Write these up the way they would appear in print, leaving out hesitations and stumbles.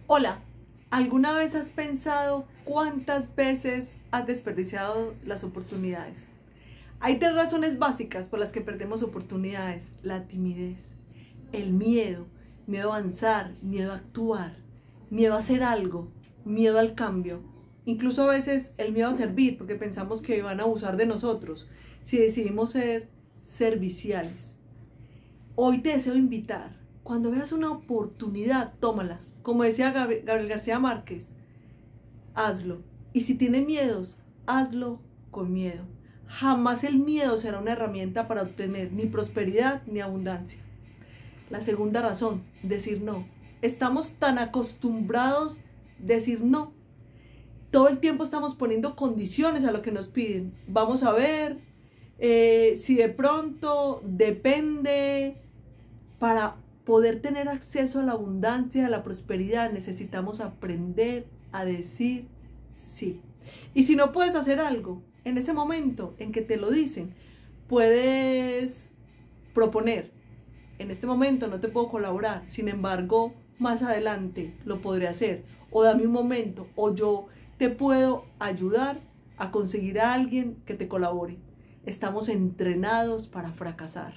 Hola, ¿alguna vez has pensado cuántas veces has desperdiciado las oportunidades? Hay tres razones básicas por las que perdemos oportunidades: la timidez, el miedo a avanzar, miedo a actuar, miedo a hacer algo, miedo al cambio. Incluso a veces el miedo a servir, porque pensamos que van a abusar de nosotros si decidimos ser serviciales. Hoy te deseo invitar, cuando veas una oportunidad, tómala. Como decía Gabriel García Márquez, hazlo. Y si tienes miedos, hazlo con miedo. Jamás el miedo será una herramienta para obtener ni prosperidad ni abundancia. La segunda razón, decir no. Estamos tan acostumbrados a decir no. Todo el tiempo estamos poniendo condiciones a lo que nos piden. Vamos a ver, si de pronto, depende. Para poder tener acceso a la abundancia, a la prosperidad, necesitamos aprender a decir sí. Y si no puedes hacer algo, en ese momento en que te lo dicen, puedes proponer: en este momento no te puedo colaborar, sin embargo, más adelante lo podré hacer, o dame un momento, o yo te puedo ayudar a conseguir a alguien que te colabore. Estamos entrenados para fracasar.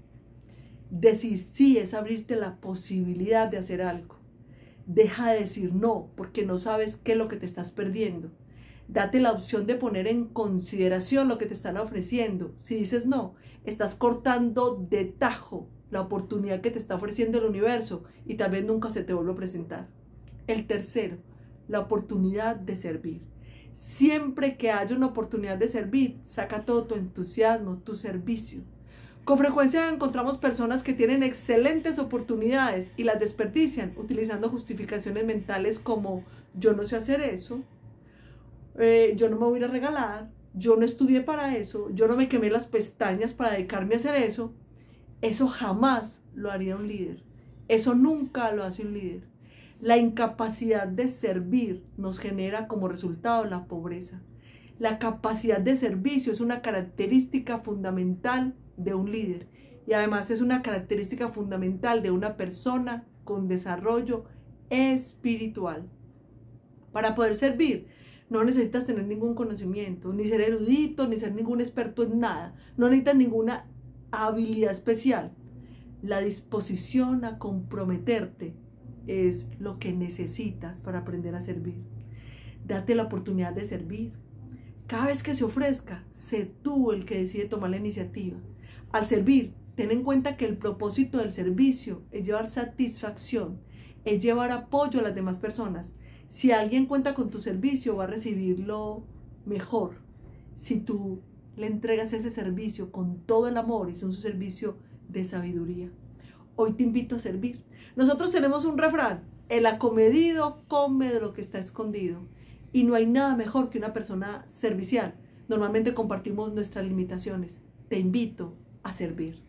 Decir sí es abrirte la posibilidad de hacer algo. Deja de decir no porque no sabes qué es lo que te estás perdiendo. Date la opción de poner en consideración lo que te están ofreciendo. Si dices no, estás cortando de tajo la oportunidad que te está ofreciendo el universo y tal vez nunca se te vuelva a presentar. El tercero, la oportunidad de servir. Siempre que haya una oportunidad de servir, saca todo tu entusiasmo, tu servicio. Con frecuencia encontramos personas que tienen excelentes oportunidades y las desperdician utilizando justificaciones mentales como: yo no sé hacer eso, yo no me voy a ir a regalar, yo no estudié para eso, yo no me quemé las pestañas para dedicarme a hacer eso. Eso jamás lo haría un líder. Eso nunca lo hace un líder. La incapacidad de servir nos genera como resultado la pobreza. La capacidad de servicio es una característica fundamental de un líder y además es una característica fundamental de una persona con desarrollo espiritual. Para poder servir no necesitas tener ningún conocimiento, ni ser erudito, ni ser ningún experto en nada. No necesitas ninguna habilidad especial. La disposición a comprometerte es lo que necesitas para aprender a servir. Date la oportunidad de servir. Cada vez que se ofrezca, sé tú el que decide tomar la iniciativa. Al servir, ten en cuenta que el propósito del servicio es llevar satisfacción, es llevar apoyo a las demás personas. Si alguien cuenta con tu servicio, va a recibirlo mejor. Si tú le entregas ese servicio con todo el amor, y es un servicio de sabiduría. Hoy te invito a servir. Nosotros tenemos un refrán: el acomedido come de lo que está escondido. Y no hay nada mejor que una persona servicial. Normalmente compartimos nuestras limitaciones. Te invito a servir.